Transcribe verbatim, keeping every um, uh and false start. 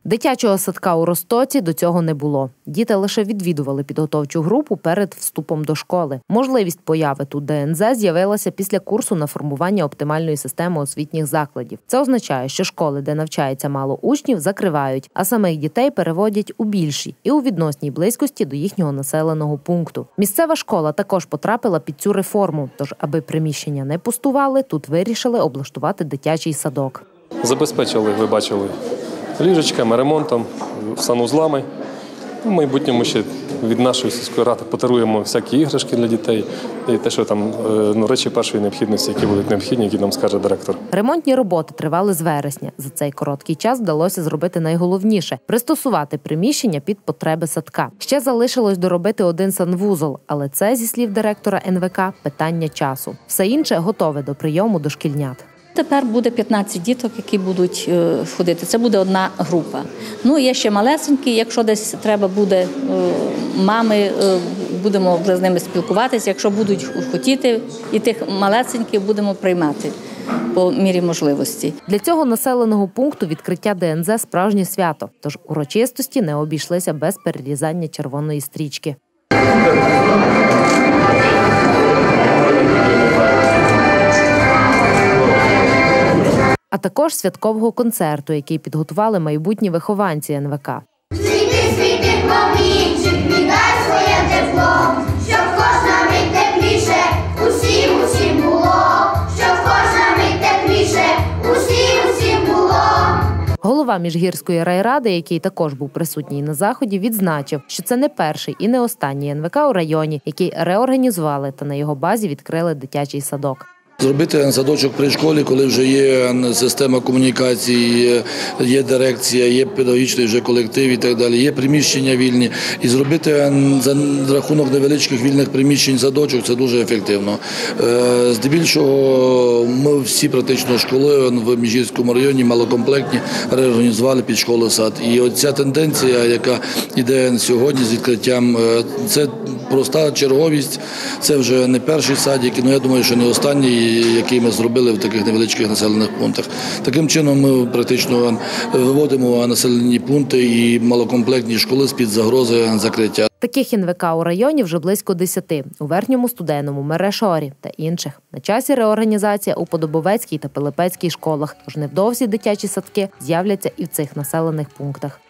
Дитячого садка у Ростоці до цього не було. Діти лише відвідували підготовчу групу перед вступом до школи. Можливість появи тут Де Ен Зет з'явилася після курсу на формування оптимальної системи освітніх закладів. Це означає, що школи, де навчається мало учнів, закривають, а самих дітей переводять у більші і у відносній близькості до їхнього населеного пункту. Місцева школа також потрапила під цю реформу, тож аби приміщення не пустували, тут вирішили облаштувати дитячий садок. Забезпечили, ви бачили, ліжечками, ремонтом, санузлами. В майбутньому ще від нашої сільської ради подаруємо всякі іграшки для дітей і те, що там ну, речі першої необхідності, які будуть необхідні, які нам скаже директор. Ремонтні роботи тривали з вересня. За цей короткий час вдалося зробити найголовніше – пристосувати приміщення під потреби садка. Ще залишилось доробити один санвузол, але це, зі слів директора Ен Ве Ка, питання часу. Все інше готове до прийому дошкільнят. Тепер буде п'ятнадцять діток, які будуть ходити. Це буде одна група. Ну, є ще малесенькі, якщо десь треба буде мами, будемо вже з ними спілкуватися. Якщо будуть хотіти, і тих малесеньких будемо приймати по мірі можливості. Для цього населеного пункту відкриття Де Ен Зет – справжнє свято. Тож урочистості не обійшлися без перерізання червоної стрічки. А також святкового концерту, який підготували майбутні вихованці Ен Ве Ка. Світи, світи, промінчик, віддай своє тепло, щоб кожна мить тепліше, усім, усім було, щоб кожна мить тепліше, усім, усім було. Голова Міжгірської райради, який також був присутній на заході, відзначив, що це не перший і не останній Ен Ве Ка у районі, який реорганізували та на його базі відкрили дитячий садок. Зробити садочок при школі, коли вже є система комунікації, є дирекція, є педагогічний вже колектив і так далі, є приміщення вільні. І зробити за рахунок невеличких вільних приміщень садочок – це дуже ефективно. Здебільшого ми всі практично школи в Міжгірському районі малокомплектні реорганізували під школу-сад. І оця тенденція, яка йде сьогодні з відкриттям, це проста черговість, це вже не перший садик, але я думаю, що не останній, який ми зробили в таких невеличких населених пунктах. Таким чином ми практично виводимо населені пункти і малокомплектні школи з-під загрози закриття. Таких Ен Ве Ка у районі вже близько десяти – у Верхньому Студенному, Мерешорі та інших. На часі реорганізація у Подобовецькій та Пилипецькій школах, тож невдовзі дитячі садки з'являться і в цих населених пунктах.